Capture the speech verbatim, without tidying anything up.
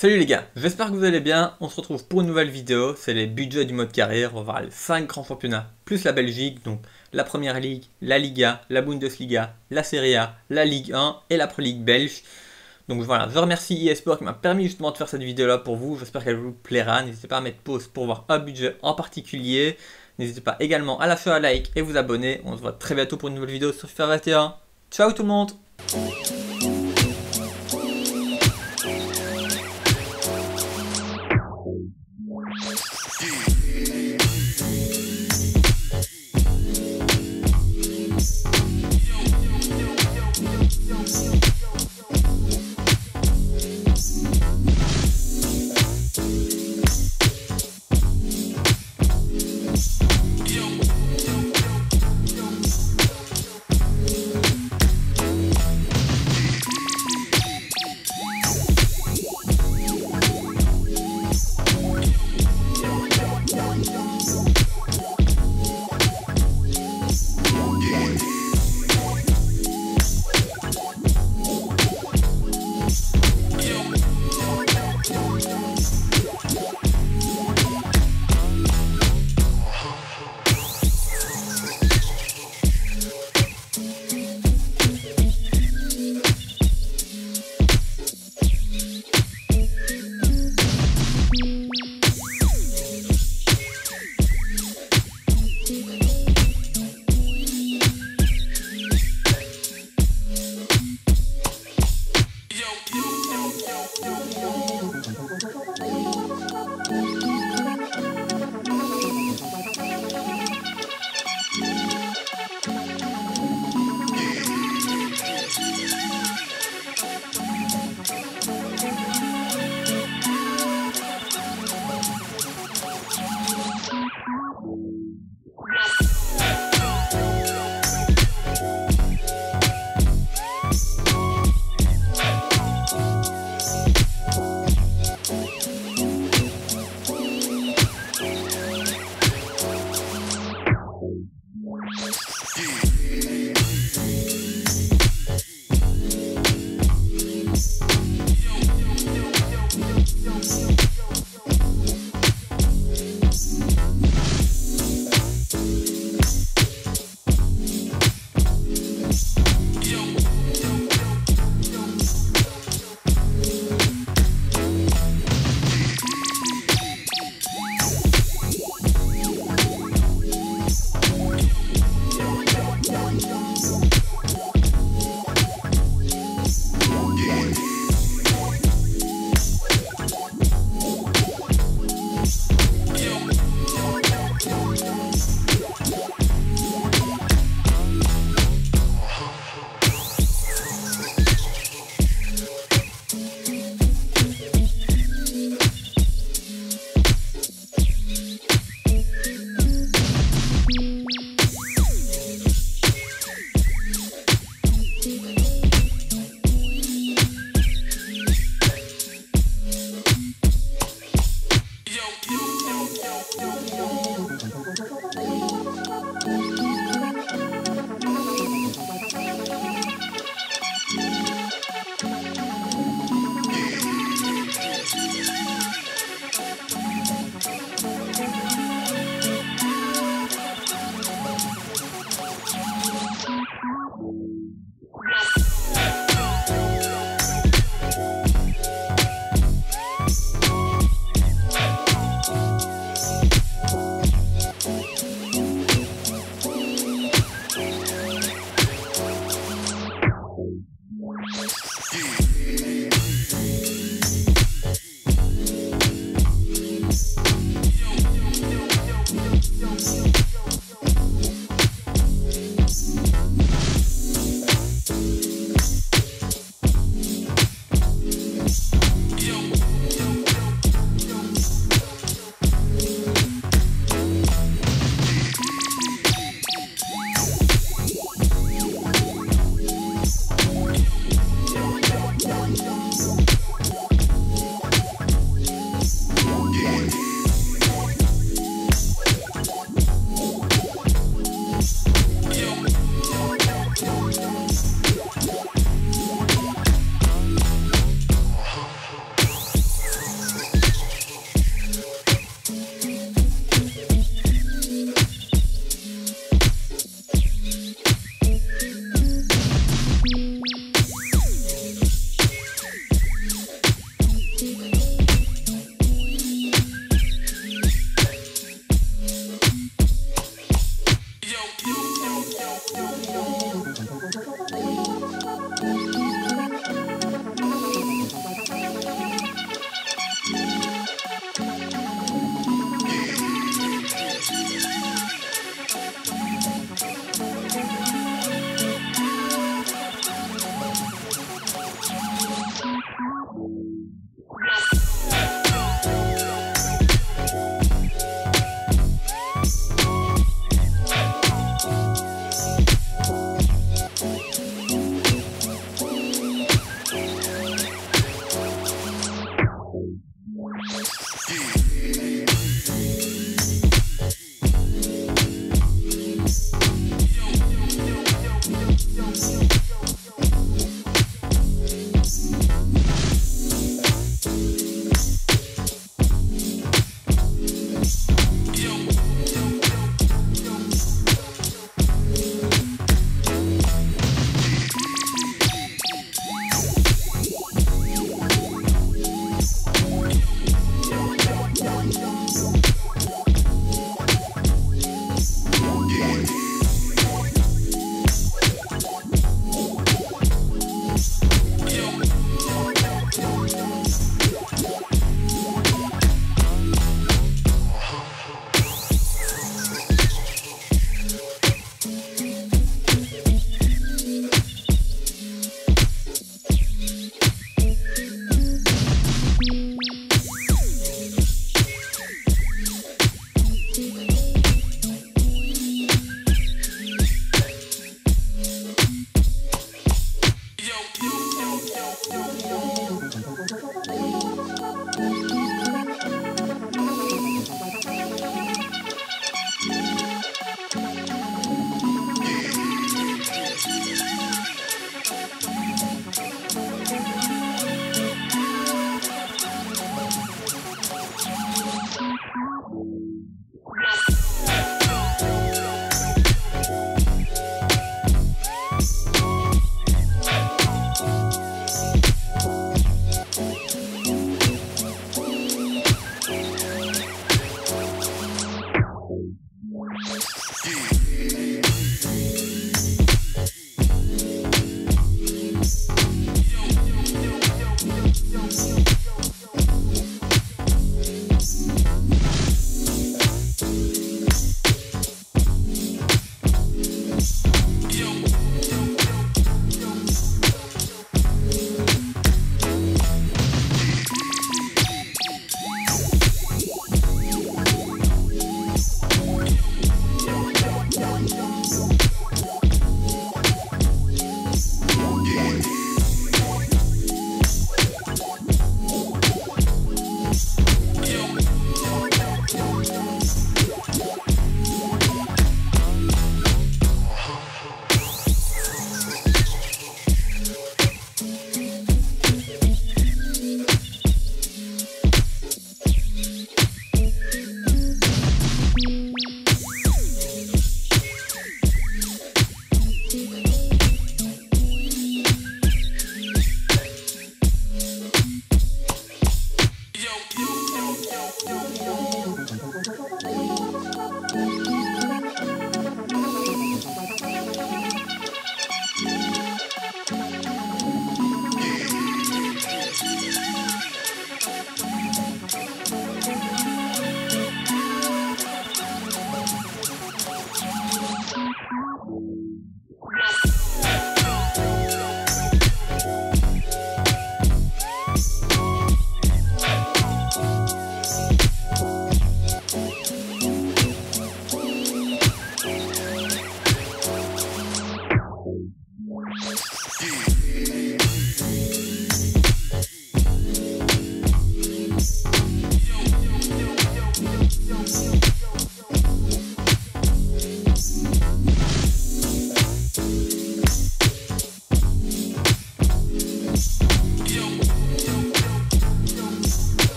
Salut les gars, j'espère que vous allez bien, on se retrouve pour une nouvelle vidéo, c'est les budgets du mode carrière, on va voir les cinq grands championnats, plus la Belgique, donc la Première Ligue, la Liga, la Bundesliga, la Serie A, la Ligue un et la Pro League belge. Donc voilà, je remercie eSport qui m'a permis justement de faire cette vidéo là pour vous, j'espère qu'elle vous plaira, n'hésitez pas à mettre pause pour voir un budget en particulier, n'hésitez pas également à lâcher un like et vous abonner, on se voit très bientôt pour une nouvelle vidéo sur FIFA vingt et un, ciao tout le monde. Yeah.